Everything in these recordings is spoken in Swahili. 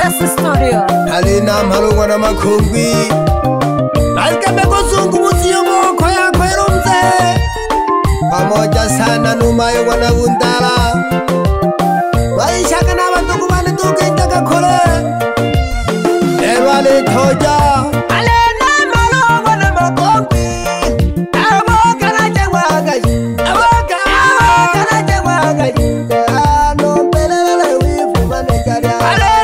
Best Studio. Halina marungwa na makungwi Alkeme kuzungu muzio mwoko ya kwerumze Pamoja sana numayo wana undala Waishaka na bantuku bane tuke intaka kore Erwale toja Halina marungwa na makungwi Aboka na jengwagaji Aboka na jengwagaji Ano pelele wifu manejaria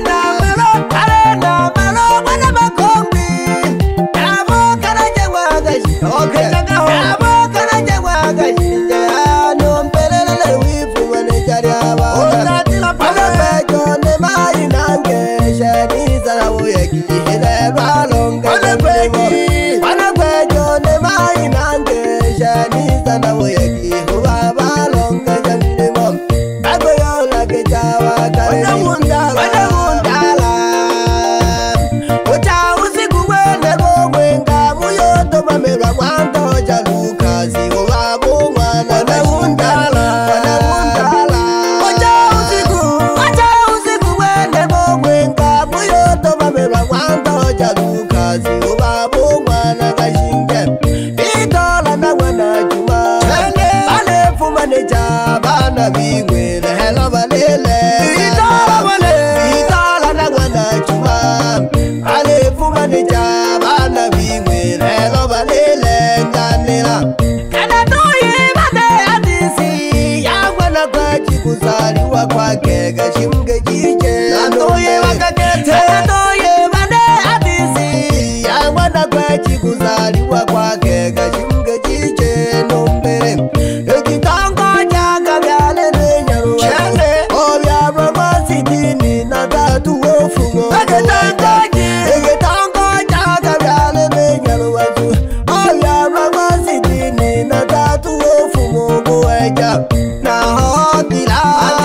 Kuzaliwa kwake gashimge jije Natoye wakakete Natoye mane hadisi Yangwana kwechi kuzaliwa kwake gashimge jije Nombere Ekitango jaka vyale nenyaru Chene Obya broma sitini na tatu ofumo Ekitango jaka vyale nenyaru watu Obya broma sitini na tatu ofumo Kuweja Na hotila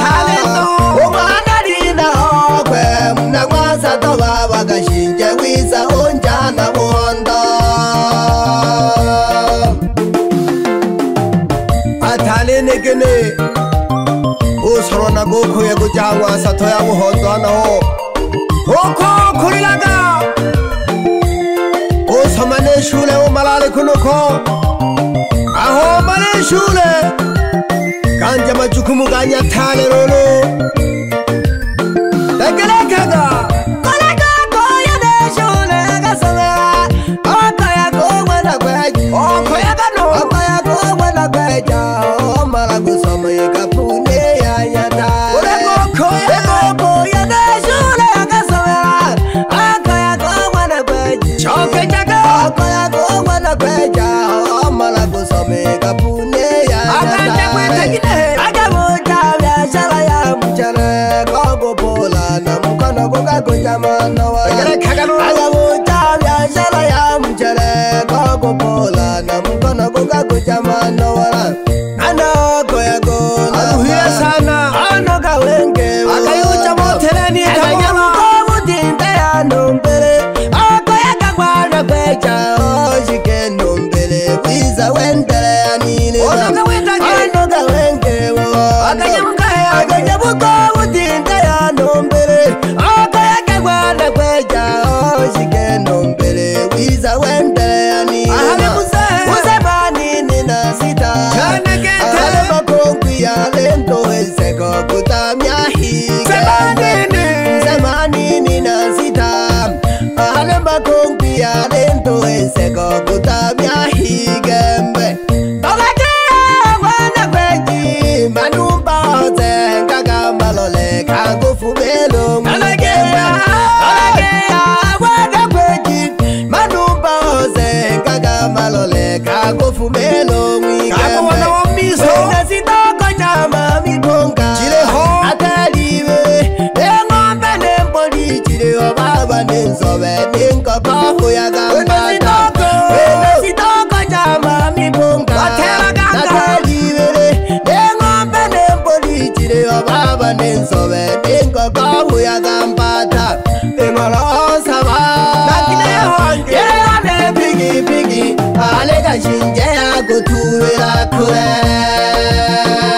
Gashinje wisa onjana wonda Atale negene Usorona goko ya kujangwa sato ya muhondo anaho Oko kurilaga Usomane shule umalale kunuko Aho mane shule Kanja majukumu ganya tale rolo Tegelekaga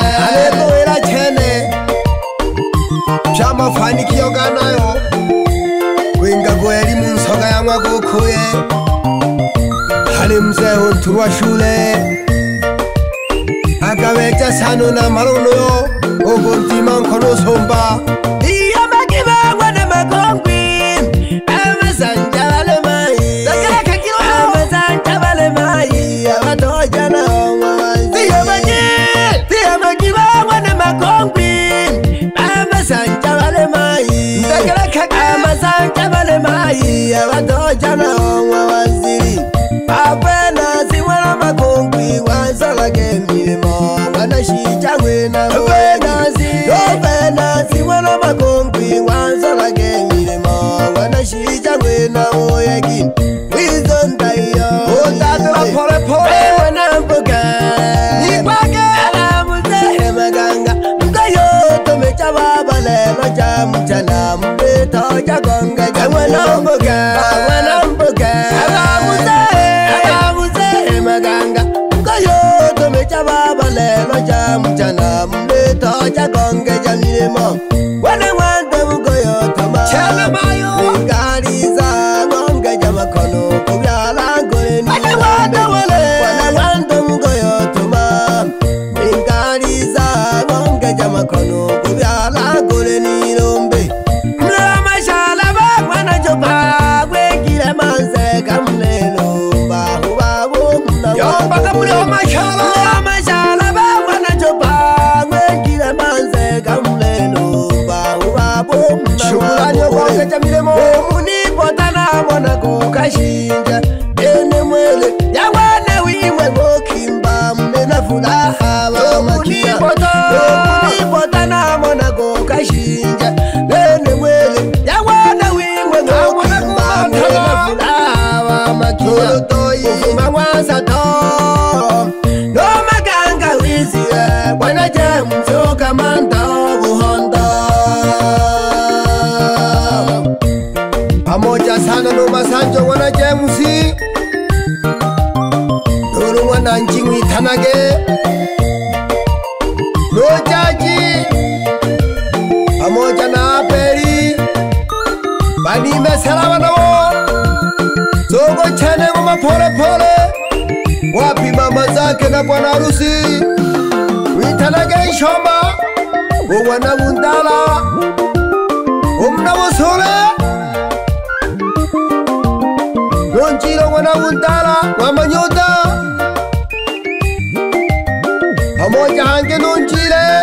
Chama fani kiyoga nayo kama kukuye Hali mzee untu wa shule Akawecha sanu na maruno yo Oguntima nkono somba Iya makiba wana makongwi Amazanja wale mai Zakaka kilo Amazanja wale mai Abatoja na wawazi Iya makiba wana makongwi Amazanja wale mai Zakaka Amazanja wale mai Abatoja na wawazi Apena ziwana makongwi Wanzala gemilimo Wanashija wena Apena ziwana makongwi Wanzala gemilimo Wanashija wena oyegin Wizondayo Otatula pole pole Wanambuka Nikwake Alamuze Maganga Mkayo Tomecha baba lelo Jamchana Mbeto Jagonga Wanambuka Wanambuka Alamuze Maganga Mkayo Tomecha baba lelo Jamchana Mbeto Jagonga Jamilemo Wane wande mkoyo toma Chana mayo Ngariza Ngonga Jamakono Kubyala Goreni Wane wande mkoyo toma Ngariza Ngonga Jamakono Kubyala Goreni Lombe Mlama Shalaba Wana Jopa Wekile Manse Kamlelo Bahu Yomba Kamloma Shalaba Wana Jopa Wekile Manse Kamlelo Bahu Shukuranyo Waka Jamilemo Muni Potana Mwana Kukashinja Ene mwele Yawane wiwe Mokimba Mena fulaha Muni Potana Mwana Kukashinja Ene mwele Yawane wiwe Mokimba Mena fulaha Makia Ufuma wansa to No maganga wiziye Wana jemso kamanda Buhondo Pamoja sana no masanjo wana jemusi Nuru wana njingwi tanage No jaji Pamoja na aperi Bani mesela wana wo Zogo chene ngoma pole pole Wapi mama zake na bwana harusi Witanage ishoma Wana Bundala Umna Wosole Nonjiro wana Bundala Wamanyota Pamoja hange nonjire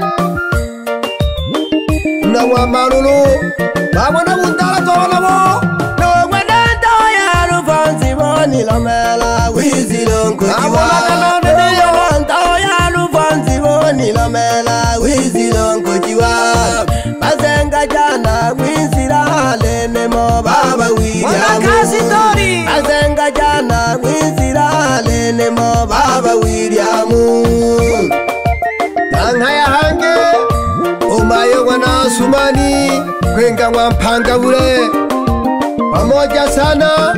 Na wamarulu Wana Bundala towana mo No wana toya rufansi boni lomela Wizilonko jiwa Nilamela wizilonko jiwa Bazenga jana wizira lene mo baba Williamu Bazenga jana wizira lene mo baba Williamu Tanghaya hange Umayo wana sumani Kwenga wampanga ule Pamoja sana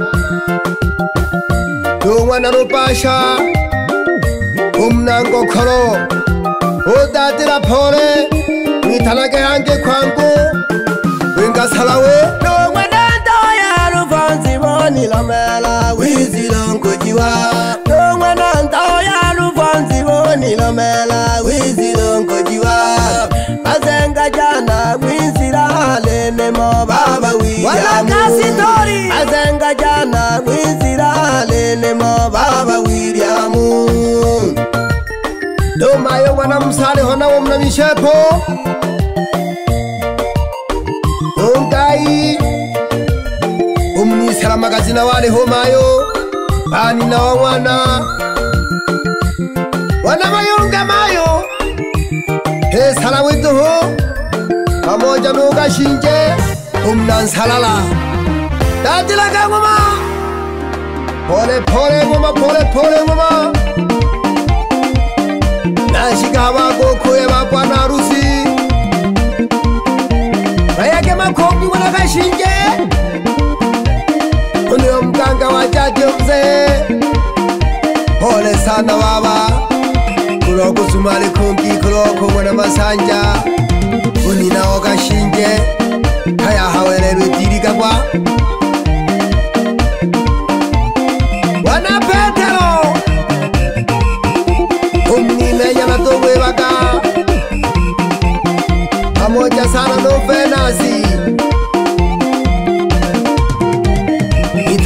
Wana rupasha Umnango koro Odatira pole Witanage hange kwangu Winga salawe No wanando ya rufansi boni lomela Wizilonko jiwa No wanando ya rufansi boni lomela Wizilonko jiwa Bazenga jana wizira lene mo baba Williamu Bazenga jana wizira lene mo baba Williamu Domayo wana msale hona wamna mishepo Ungai Umni salama kazina wale homayo Bani na wana Wana mayunga mayo He salawitu ho Pamoja nuga shinje Umna nsalala Datila ka ngoma Pole pole ngoma pole pole ngoma Nashika wako kuye wapwana harusi Bayake makombi wana kashinje Unio mganga wa jadi mzee Pole sana baba Kuloko sumali kumbi kuloko wana masanja Unina oka shinje Haya hawele rwitiri kakwa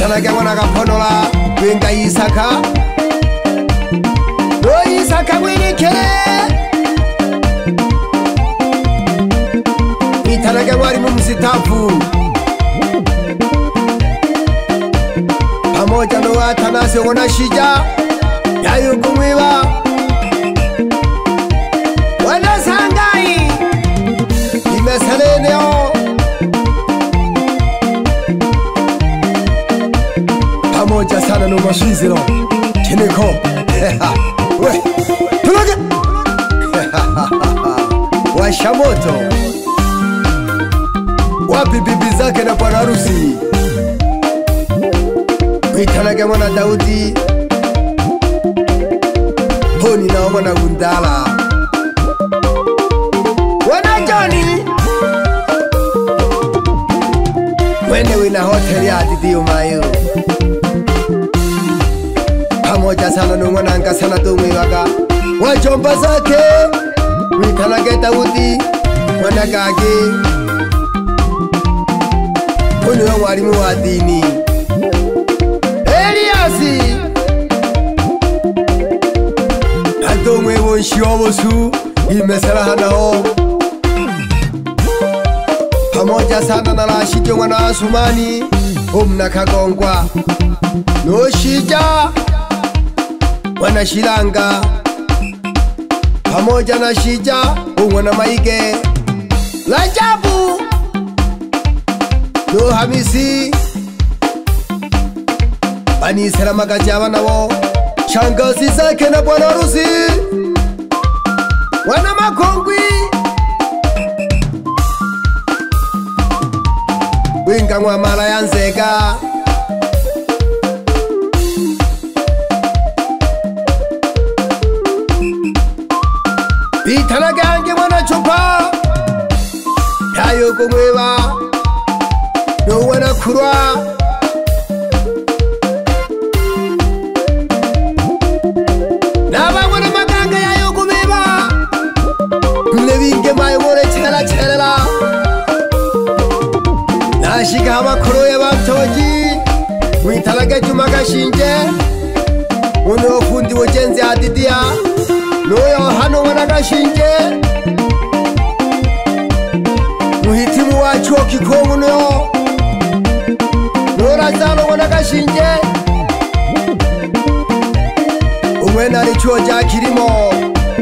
Witanage mwana gaponola Wenga Isaka Do Isaka Winikere Witanage wari mumsitafu Pamoja no Atanasi wana shija Yayukumwiwa Wana sangai Imesaleneo Pamoja sana no mashiziro Cheneko We Tulaga Washamoto Wapi bibi zake na bwana harusi Witanage mwana Daudi Honi na mwana Bundala Wana Johnny Wende wina hotel ya Didi Umayo Pamoja sana no mwana Nka sana Tumwiwaga Wajomba zake Witanage Daudi Mwana Gage Honi wa walimu wa dini Eliasi Adomwe wonshi wabosu Imesera hanao Pamoja sana na Rashid mwana Asumani Umna Kagongwa No Shija Mwana Shilanga Pamoja na Shija Umwana Maige Rajabu No Hamisi Banisera Magajawa nao Shangazi zake na bwana harusi Wana Makongwi Winga Mwamala ya Nzega Witanage hange mwana Chupa Yayukumwiwa No wana Kurwa Naba mwana Maganga Yayukumwiwa Mlevinge mayo mwone chela Nashika amakuru y'abatoji Witanage Juma Gashinje Uno fundi wojenzi Adidia Noyo hano mwana Gashinje Muhitimu wa chuo kikuu no Nora zalo mwana Gashinje Umwena ali chuo ja kilimo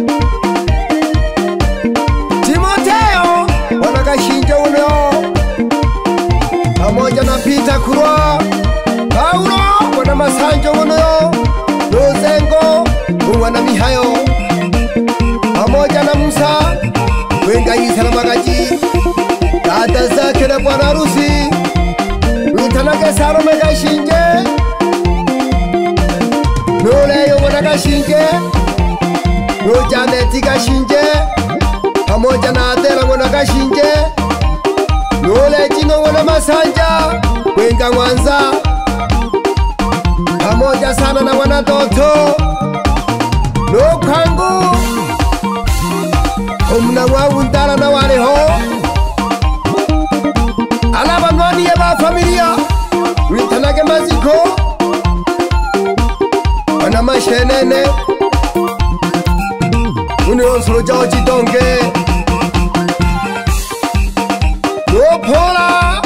Timoteo mwana Gashinje uno Pamoja na Peter Kurwa Paulo mwana Masanjo uno Rozengo mwana Mihayo Pamoja na Musa Wenga Isala Magaji Dada zake na bwana harusi Witanage Salome Gashinje Noleyo mwana Gashinje No Janeti Gashinje Pamoja na Adela mwana Gashinje Nole Jino mwana Masanja Wenga Mwanza Pamoja sana na wana Doto No Kangu Umna Bundala na waleho Alaba nwani ya ba familia Witanage Maziko Wana Mashenene Uni onsolo jao Jidonge No Pola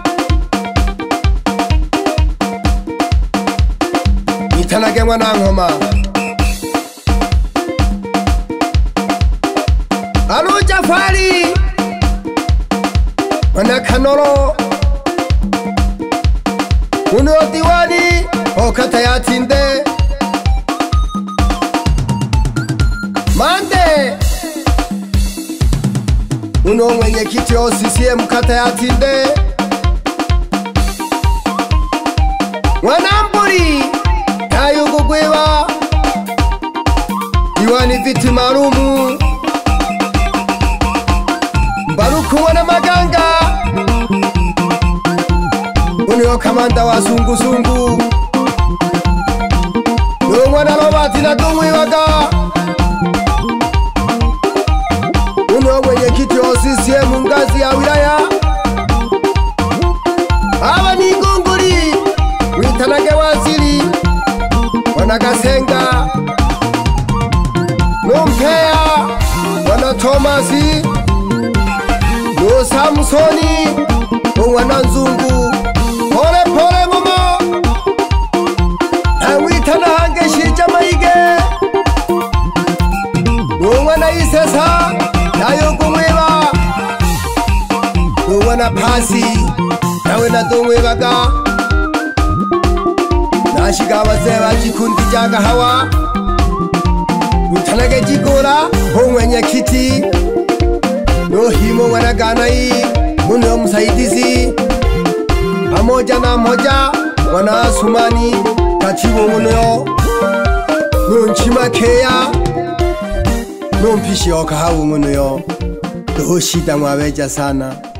Witanage mwana Ngoma Alu Jafari Mwana Kanoro Uno Diwani Okata ya Tinde Mande Uno mwenye kiti o CCM kata ya Tinde Wanamburi Kayugugwewa Diwani viti marumu Baruku wana Maganga Unio kamanda wa sungu No mwana Robati na Tumwiwaga Unio mwenye kiti o CCM ngazi ya wilaya Aba ni Gunguri Rutanage Waziri wana Gasenga Nompea wana Tomasi no Samsoni wana Nzungu pole pole mama Nawitana hange shija maige no wana Isesa nayo kumweba no wana Pasi nawe natomwebaga Nashiga wazee wajikundi jaga hawa Rutanage Jigora Hongwenya Kiti no himo wanaganai muno msaidizi pamoja na moja wana Sumani Kachibo muno no Nchimakea no mpishi okahawu muno do shida mwaweja sana